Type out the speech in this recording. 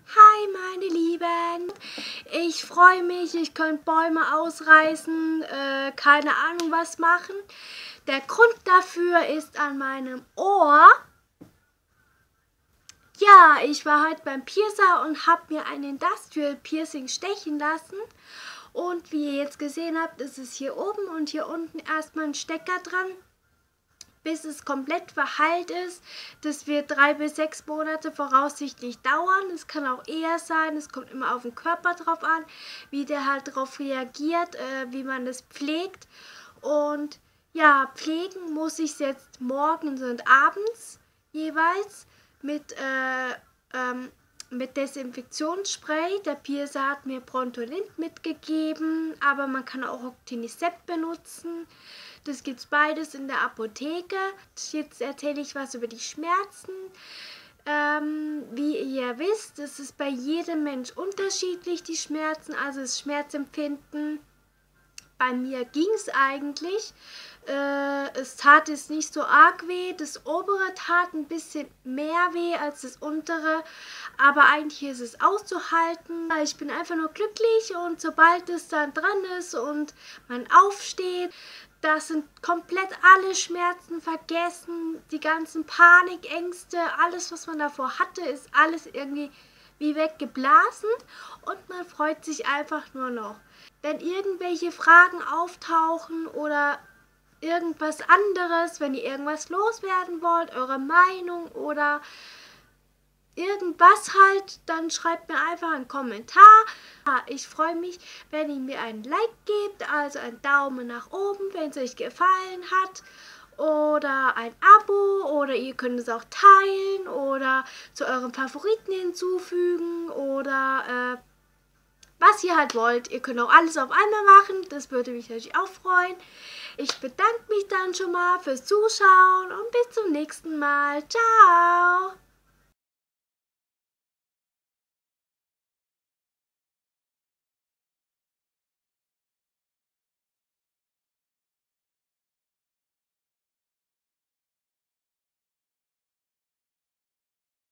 Hi meine Lieben, ich freue mich, ich könnte Bäume ausreißen, keine Ahnung was machen. Der Grund dafür ist an meinem Ohr. Ja, ich war heute beim Piercer und habe mir ein Industrial Piercing stechen lassen. Und wie ihr jetzt gesehen habt, ist es hier oben und hier unten erstmal ein Stecker dran, bis es komplett verheilt ist. Das wird 3 bis 6 Monate voraussichtlich dauern. Es kann auch eher sein. Es kommt immer auf den Körper drauf an, wie der halt darauf reagiert, wie man es pflegt. Und ja, pflegen muss ich es jetzt morgens und abends jeweils mit Desinfektionsspray. Der Piercer hat mir Brontolint mitgegeben, aber man kann auch Octinisept benutzen. Das gibt es beides in der Apotheke. Jetzt erzähle ich was über die Schmerzen. Wie ihr wisst, es ist bei jedem Mensch unterschiedlich, die Schmerzen, also das Schmerzempfinden. Bei mir ging es eigentlich. Es tat jetzt nicht so arg weh. Das obere tat ein bisschen mehr weh als das untere. Aber eigentlich ist es auszuhalten. Ich bin einfach nur glücklich und sobald es dann dran ist und man aufsteht, da sind komplett alle Schmerzen vergessen. Die ganzen Panik, Ängste, alles was man davor hatte, ist alles irgendwie wie weggeblasen und man freut sich einfach nur noch. Wenn irgendwelche Fragen auftauchen oder irgendwas anderes, wenn ihr irgendwas loswerden wollt, eure Meinung oder irgendwas halt, dann schreibt mir einfach einen Kommentar. Ich freue mich, wenn ihr mir einen Like gebt, also einen Daumen nach oben, wenn es euch gefallen hat. Oder ein Abo oder ihr könnt es auch teilen oder zu euren Favoriten hinzufügen oder was ihr halt wollt. Ihr könnt auch alles auf einmal machen, das würde mich natürlich auch freuen. Ich bedanke mich dann schon mal fürs Zuschauen und bis zum nächsten Mal. Ciao!